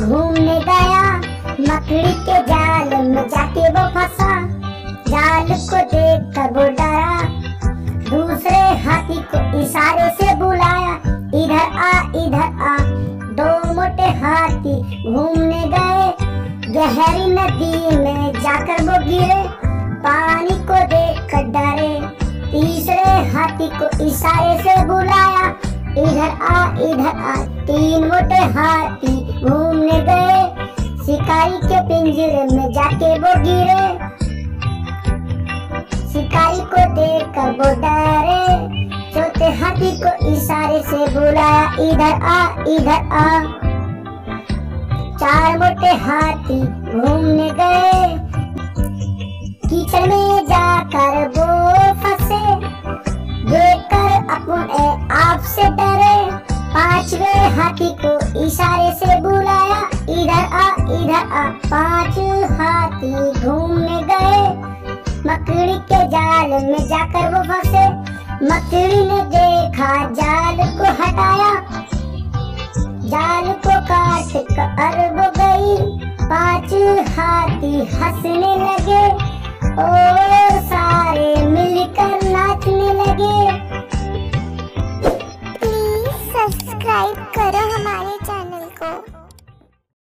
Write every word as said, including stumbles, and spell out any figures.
घूमने गया, मकड़ी के जाल में जाके वो फंसा। जाल को देख कर वो डरा, दूसरे हाथी को इशारे से बुलाया, इधर आ इधर आ। दो मोटे हाथी घूमने गए, गहरी नदी में जाकर वो गिरे, पानी को देख कर डरे। तीसरे हाथी को इशारे से बुलाया, इधर आ इधर आ। तीन मोटे हाथी घूमने गए, शिकारी के पिंजरे में जाके वो गिरे, शिकारी को देख कर वो डरे। चौथे हाथी को इशारे से बुलाया, इधर आ इधर आ। चार मोटे हाथी घूमने गए, कीचड़ में जाकर वो फंसे, देखकर अपने आप से डरे। पांचवे हाथी को इशारे से बुलाया, इधर आ इधर आ। पांच हाथी घूमने गए, मकड़ी के जाल में जाकर वो फंसे। मकड़ी ने देखा, जाल को हटाया, जाल को काट कर वो गई। पांच हाथी हंसने लगे, ओ